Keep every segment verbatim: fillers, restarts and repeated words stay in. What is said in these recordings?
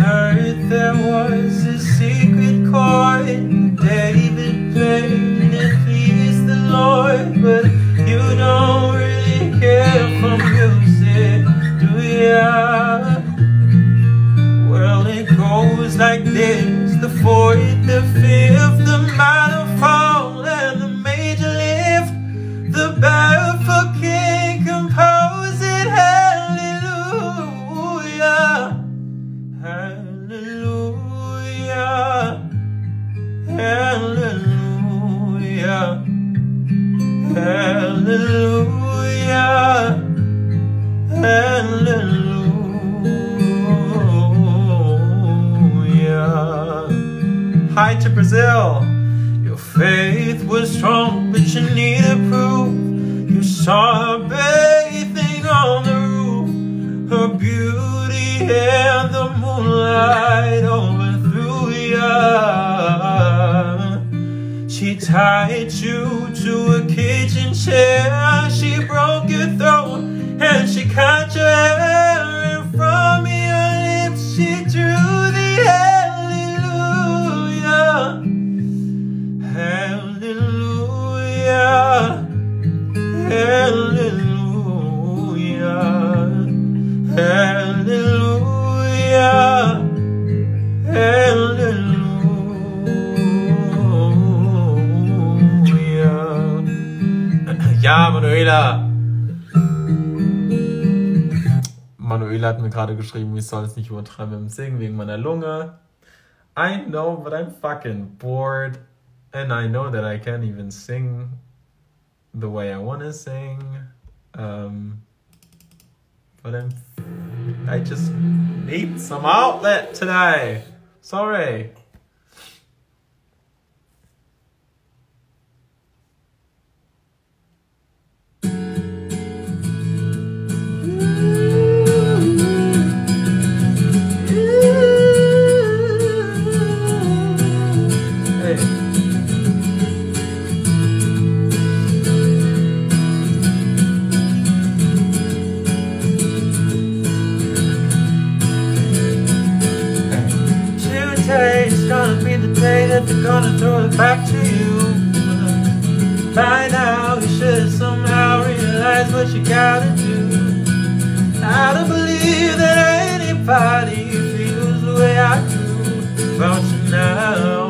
heard there was a secret chord David played and it pleased the Lord, but you don't really care for music, do ya? Well, it goes like this: the fourth, the fifth, the minor fall, and the major lift. The barefoot king composed it. Hallelujah, hallelujah, hallelujah, hallelujah, hallelujah. Hi to Brazil. Your faith was strong, but you needed proof. You saw her bathing on the roof, her beauty and the moonlight overthrew ya. She tied you to a kitchen chair, she broke your throat, and she cut your hair, and from your lips she drew the hallelujah, hallelujah, hallelujah, hallelujah, hallelujah. Ja, Manuela. Manuela hat mir gerade geschrieben, ich soll es nicht übertreiben im Singen wegen meiner Lunge. I know, but I'm fucking bored. And I know that I can't even sing the way I want to sing. Um, but I'm, I just need some outlet today. Sorry. Today's gonna be the day that they're gonna throw it back to you. By now you should somehow realize what you gotta do. I don't believe that anybody feels the way I do about you now.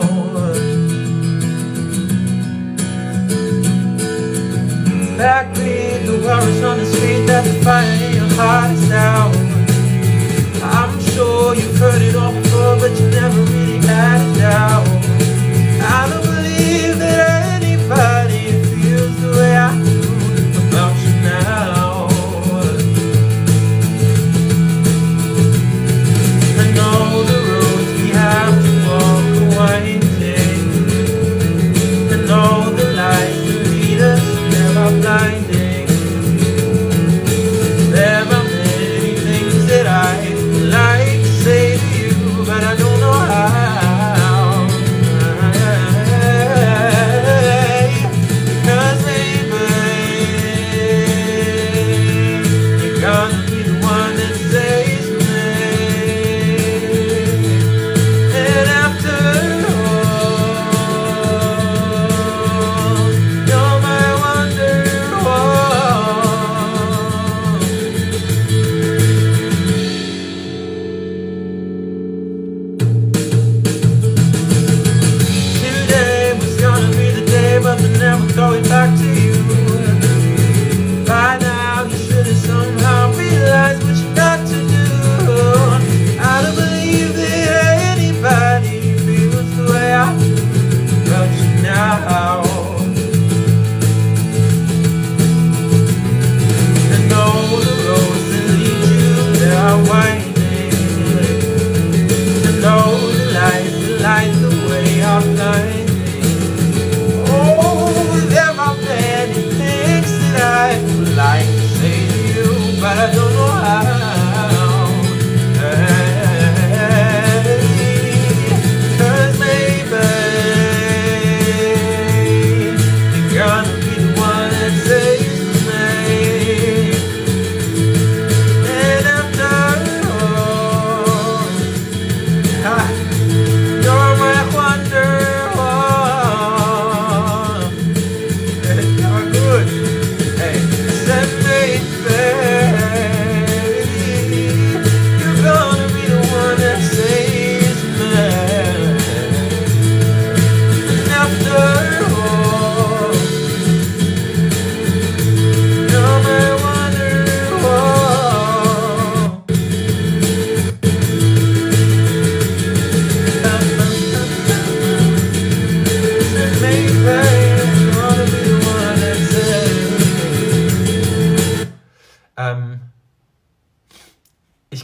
Backbeat, the worries on the street that the fire in your heart is out. I'm sure you've heard it all before, but you never really had it out. I don't believe that anybody feels the way I do about you now. I know the roads we have to walk are winding, and all the lights that lead us there are blinding. There are many things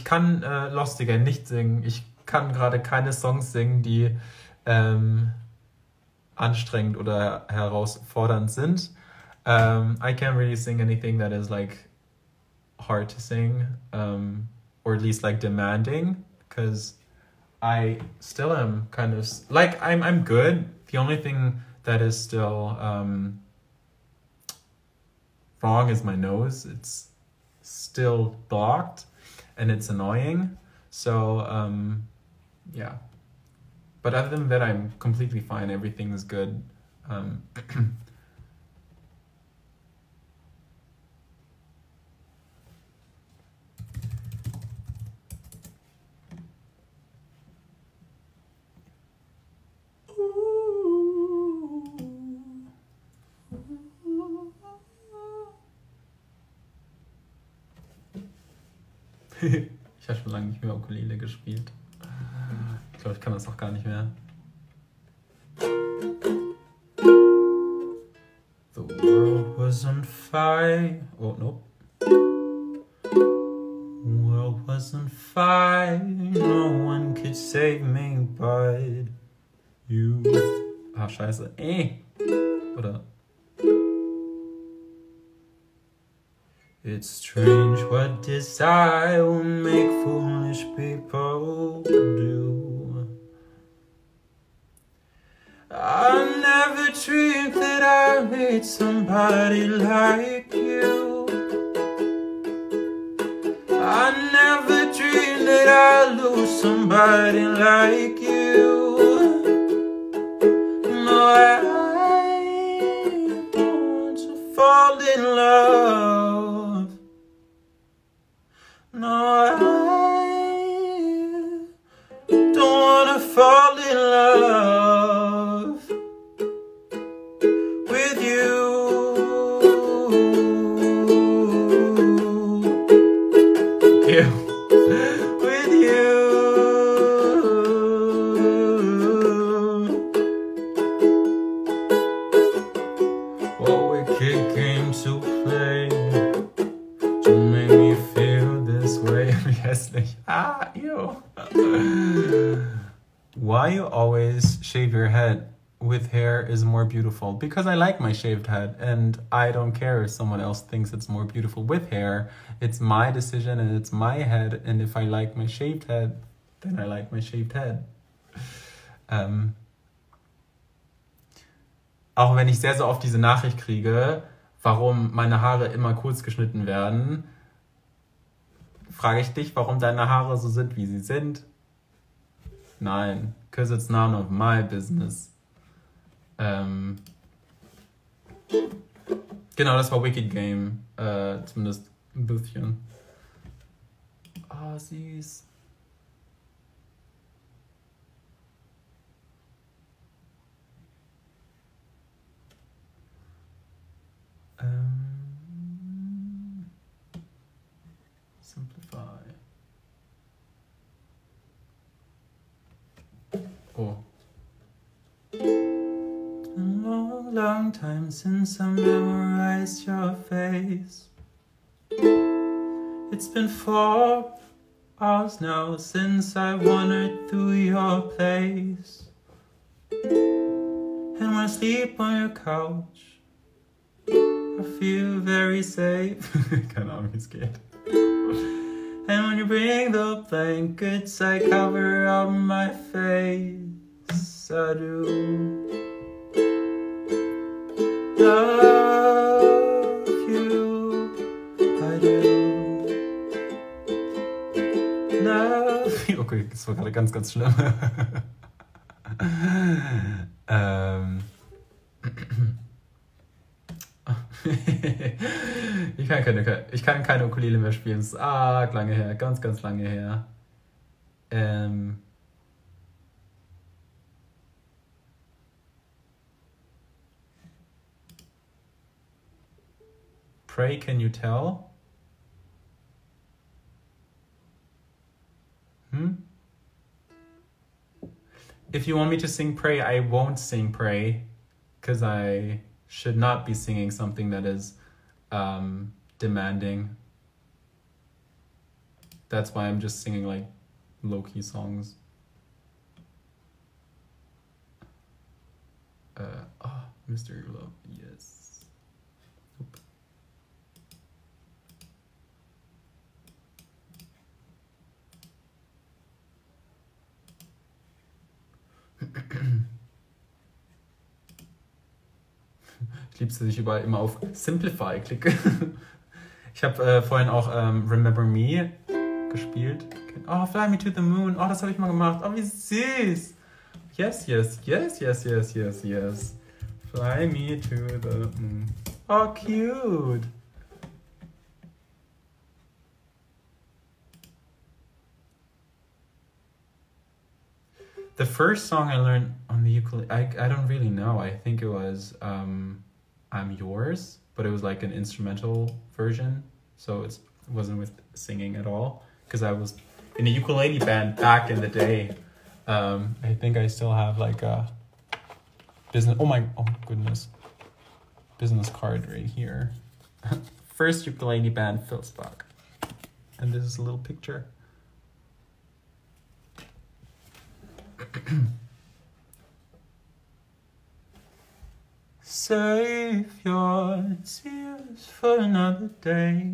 kann äh, Lost Again nicht singen. Ich kann gerade keine Songs singen, die ähm, anstrengend oder herausfordernd sind. Um, I can't really sing anything that is like hard to sing, um, or at least like demanding, because I still am kind of like I'm I'm good. The only thing that is still um, wrong is my nose. It's still blocked, and it's annoying. So um, yeah. But other than that, I'm completely fine. Everything is good. Um, Ich habe schon lange nicht mehr Ukulele gespielt. Ich glaube, ich kann das auch gar nicht mehr. The world was on fire. Oh, nope. The world was on fire. No one could save me but you. Ah, scheiße. Eh. Oder... It's strange what desire will make foolish people do. I never dreamed that I'd meet somebody like you. I never dreamed that I'd lose somebody like you. No, I don't want to fall in love. No, I don't wanna fall in love with you. Yeah. With you. What wicked game to play to make me feel this way. Hässlich. Ah, ew. Why you always shave your head with hair is more beautiful? Because I like my shaved head, and I don't care if someone else thinks it's more beautiful with hair. It's my decision and it's my head, and if I like my shaved head, then I like my shaved head. Ähm, auch wenn ich sehr, sehr oft diese Nachricht kriege, warum meine Haare immer kurz geschnitten werden, frage ich dich, warum deine Haare so sind, wie sie sind? Nein, because it's none of my business. Ähm, genau, das war Wicked Game, äh, zumindest ein bisschen. Ah, oh, süß. Ähm, simplify. Oh. It's been a long, long time since I memorized your face. It's been four hours now since I wandered through your place. And when I sleep on your couch, I feel very safe. Keine Ahnung, wie es geht. And when you bring the blankets, I cover up my face. I do love you. I do love you. Okay, das war gerade ganz, ganz schlimm. ähm... ich, kann keine, ich kann keine Ukulele mehr spielen. Es ist arg lange her, ganz, ganz lange her. Ähm Pray, can you tell? Hmm? If you want me to sing Pray, I won't sing Pray, because I should not be singing something that is um, demanding. that's why I'm just singing like low-key songs. Uh, oh, Mystery Love, yes. Oop. Ich liebe es, dass ich überall immer auf Simplify klicke. Ich habe äh, vorhin auch ähm, Remember Me gespielt. Oh, Fly Me to the Moon. Oh, das habe ich mal gemacht. Oh, wie süß. Yes, yes, yes, yes, yes, yes, yes. Fly me to the moon. Oh, cute. The first song I learned on the ukulele, I, I don't really know. I think it was um, I'm Yours, but it was like an instrumental version. So it's, it wasn't with singing at all. Because I was in a ukulele band back in the day. Um, I think I still have like a business, oh my, oh goodness. Business card right here. First ukulele band, Filzbach. And this is a little picture. Save your tears for another day.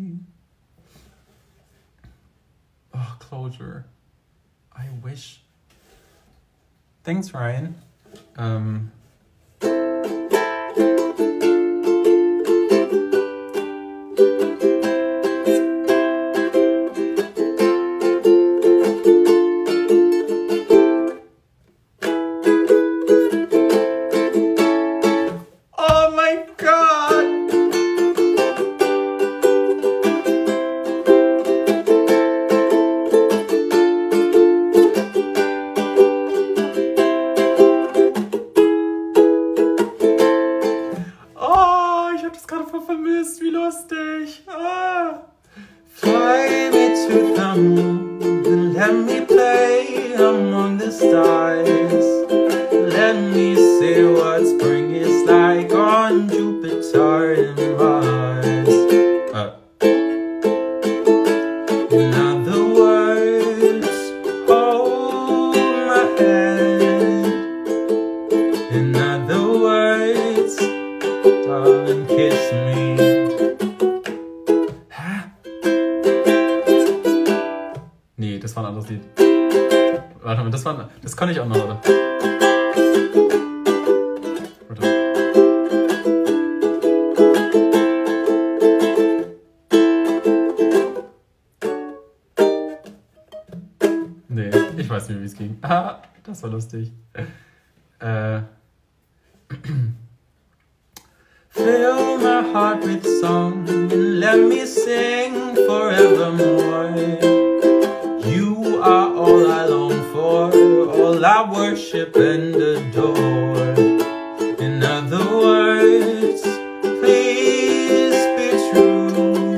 Oh, closure. I wish. Thanks, Ryan. Um... Das kann ich auch noch, oder? Nee, ich weiß nicht, wie es ging. Ah, das war lustig. Äh. Fill my heart with song and let me sing forevermore. You are all I long for, all I worship and adore. In other words, please be true.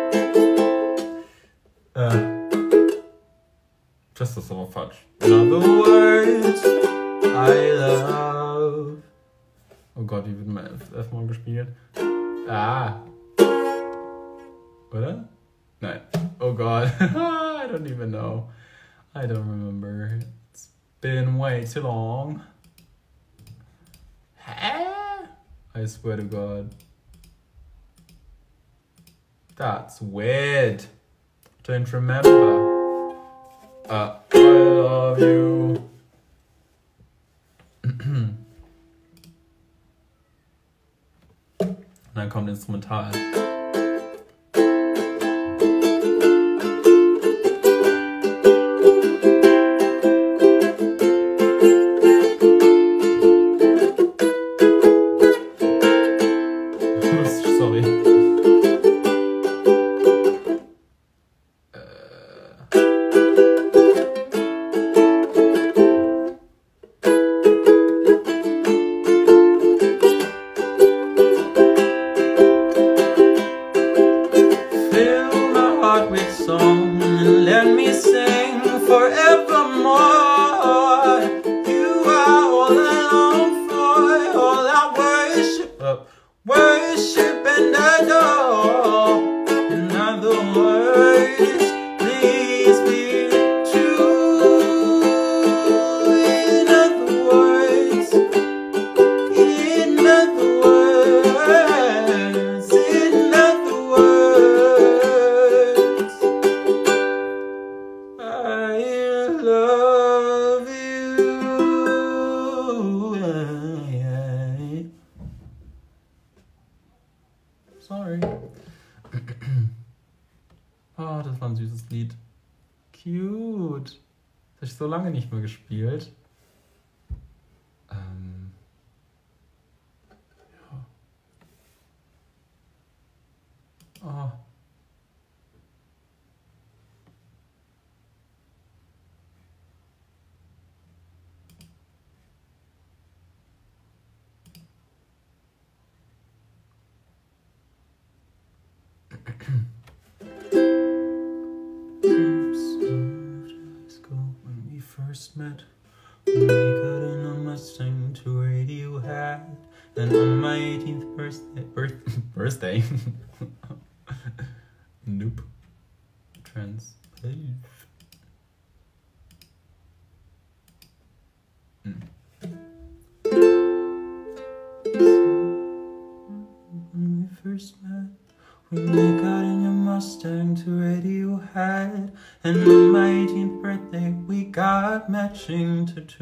Uh, just das aber falsch. In other words, I love. Oh Gott, wie wird mein F, F mal gespielt? Ah. Oder? Nein. Oh Gott. I don't even know. I don't remember. It's been way too long. I swear to God. That's weird. Don't remember. Uh, I love you. Und dann kommt Instrumental. Worship and adore. In other words, please. I love you. Sorry. Oh, das war ein süßes Lied. Cute. Das habe ich so lange nicht mehr gespielt. Ähm, ja. Oh. When we first met, we got in a Mustang to Radiohead, and on my eighteenth birthday, birth, birthday, nope, translate. Mm. When we first met, we got in a Mustang to Radiohead, and on my eighteenth birthday we got matching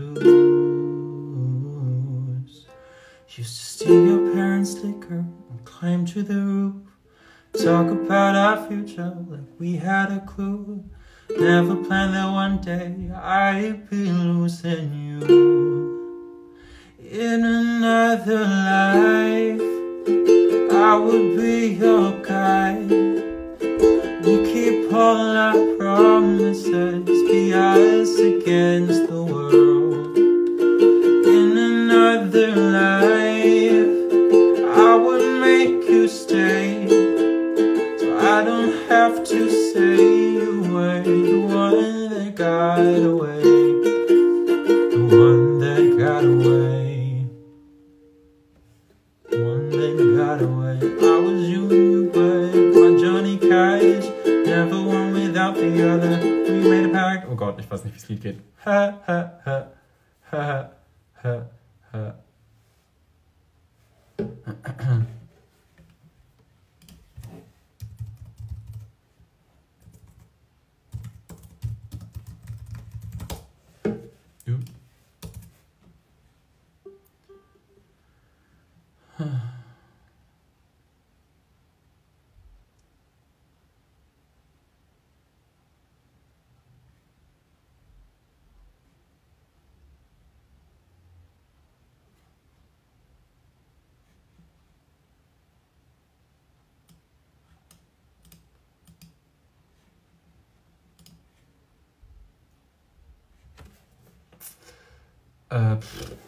tattoos. Used to steal your parents' liquor and climb to the roof, talk about our future like we had a clue. Never planned that one day I'd be losing you. In another life I would be your guide. We keep all our promises, be us against the world. In another life I would make you stay, so I don't have to say you were the one that got away, the one that got away, the one that got away. I was you and you were my Johnny Cash, never one without the other. We made a pact. Oh Gott, ich weiß nicht, wie das Lied geht. Ha ha ha ha ha ha. Uh,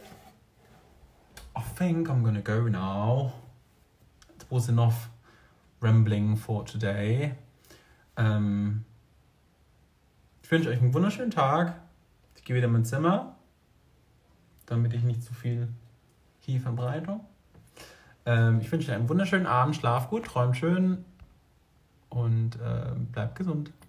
I think I'm gonna go now. It was enough rambling for today. Ähm, ich wünsche euch einen wunderschönen Tag. Ich gehe wieder in mein Zimmer, damit ich nicht zu viel hier verbreite. Ähm, ich wünsche euch einen wunderschönen Abend, schlaf gut, träumt schön und äh, bleibt gesund.